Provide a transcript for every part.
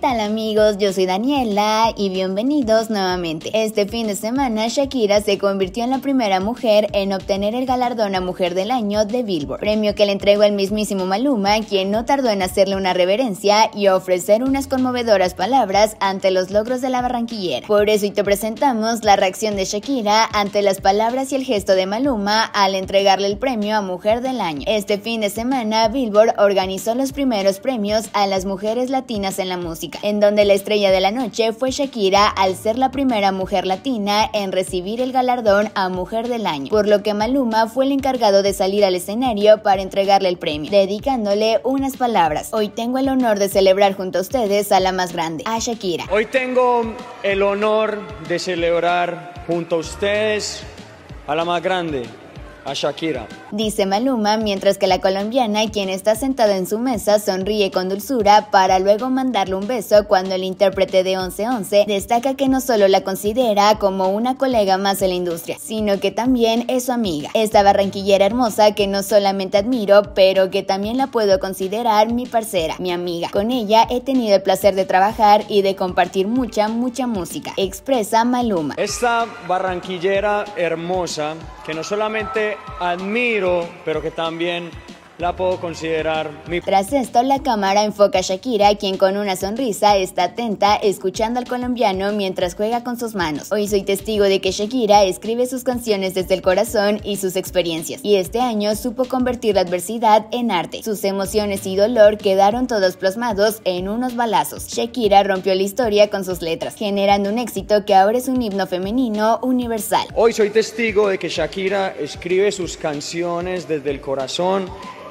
tal amigos? Yo soy Daniela y bienvenidos nuevamente. Este fin de semana Shakira se convirtió en la primera mujer en obtener el galardón a Mujer del Año de Billboard, premio que le entregó el mismísimo Maluma, quien no tardó en hacerle una reverencia y ofrecer unas conmovedoras palabras ante los logros de la barranquillera. Por eso hoy te presentamos la reacción de Shakira ante las palabras y el gesto de Maluma al entregarle el premio a Mujer del Año. Este fin de semana Billboard organizó los primeros premios a las mujeres latinas en la música, en donde la estrella de la noche fue Shakira al ser la primera mujer latina en recibir el galardón a Mujer del Año, por lo que Maluma fue el encargado de salir al escenario para entregarle el premio, dedicándole unas palabras. Hoy tengo el honor de celebrar junto a ustedes a la más grande, a Shakira. Hoy tengo el honor de celebrar junto a ustedes a la más grande, a Shakira, dice Maluma, mientras que la colombiana, quien está sentada en su mesa, sonríe con dulzura para luego mandarle un beso cuando el intérprete de 11-11 destaca que no solo la considera como una colega más en la industria, sino que también es su amiga. Esta barranquillera hermosa que no solamente admiro, pero que también la puedo considerar mi parcera, mi amiga. Con ella he tenido el placer de trabajar y de compartir mucha música, expresa Maluma. Esta barranquillera hermosa que no solamente admiro, pero que también la puedo considerar mi... Tras esto, la cámara enfoca a Shakira, quien con una sonrisa está atenta escuchando al colombiano mientras juega con sus manos. Hoy soy testigo de que Shakira escribe sus canciones desde el corazón y sus experiencias, y este año supo convertir la adversidad en arte. Sus emociones y dolor quedaron todos plasmados en unos balazos. Shakira rompió la historia con sus letras, generando un éxito que ahora es un himno femenino universal. Hoy soy testigo de que Shakira escribe sus canciones desde el corazón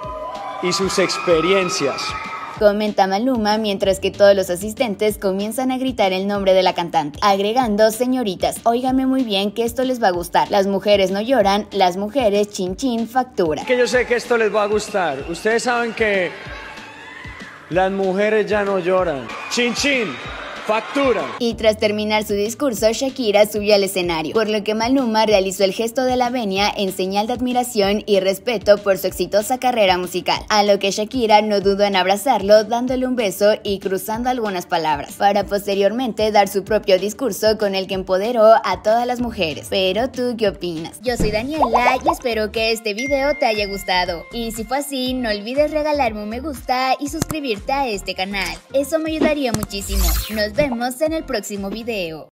y sus experiencias, comenta Maluma, mientras que todos los asistentes comienzan a gritar el nombre de la cantante, agregando: señoritas, óigame muy bien que esto les va a gustar. Las mujeres no lloran, las mujeres chin chin facturan. Que yo sé que esto les va a gustar. Ustedes saben que las mujeres ya no lloran. Chin chin factura. Y tras terminar su discurso, Shakira subió al escenario, por lo que Maluma realizó el gesto de la venia en señal de admiración y respeto por su exitosa carrera musical, a lo que Shakira no dudó en abrazarlo, dándole un beso y cruzando algunas palabras, para posteriormente dar su propio discurso con el que empoderó a todas las mujeres. Pero ¿tú qué opinas? Yo soy Daniela y espero que este video te haya gustado, y si fue así, no olvides regalarme un me gusta y suscribirte a este canal, eso me ayudaría muchísimo. Nos vemos en el próximo video.